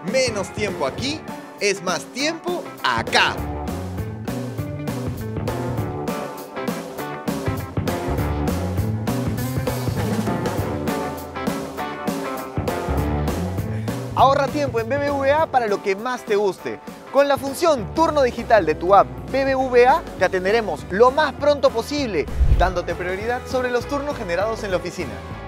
Menos tiempo aquí es más tiempo acá. Ahorra tiempo en BBVA para lo que más te guste. Con la función Turno Digital de tu app BBVA te atenderemos lo más pronto posible, dándote prioridad sobre los turnos generados en la oficina.